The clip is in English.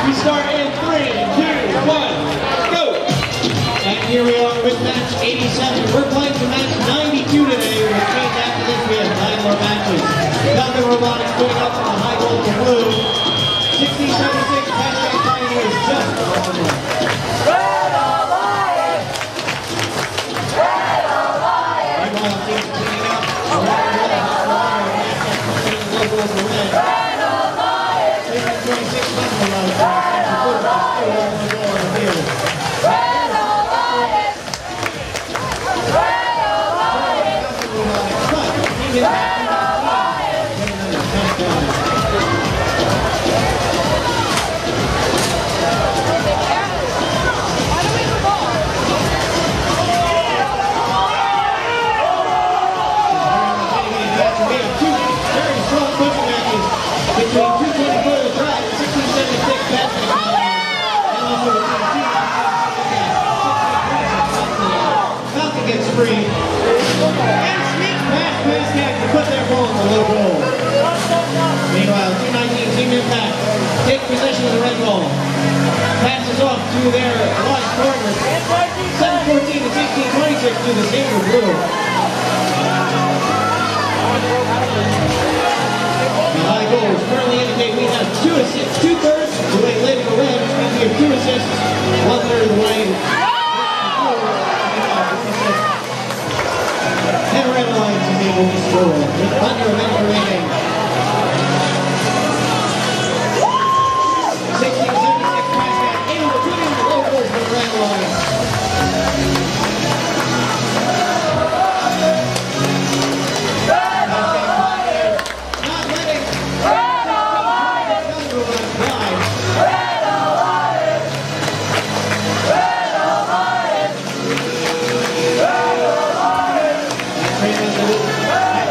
We start in 3, 2, 1, go! And here we are with match 87. We're playing for match 92 today, which means after this we have 9 more matches. Falcon Robotics putting up on the high goal for blue. 1676 Pascack Pioneers just off the mark. Red Alliance! Red Alliance! Meanwhile, teams cleaning up. Red Alliance! Red Alliance! 26 Buffalo Red Alliance! Red Alliance! Red Alliance! Gets free and sneaks past Pascack to put their ball in the low goal. Meanwhile, 219 Team Impact take possession of the red ball. Passes off to their wide corner. 7-14 to 16-26 to the senior blue. The high goals currently indicate we have 2 assists, 2/3 the way led in the red, which means we have 2 assists, 1/3 the way. And Red Alliance is able to score with under a minute remaining. 1676 Pascack able to put in the low goal for the Red Alliance. Not letting Red Alliance fly. Red Alliance! Red Alliance! Red Alliance!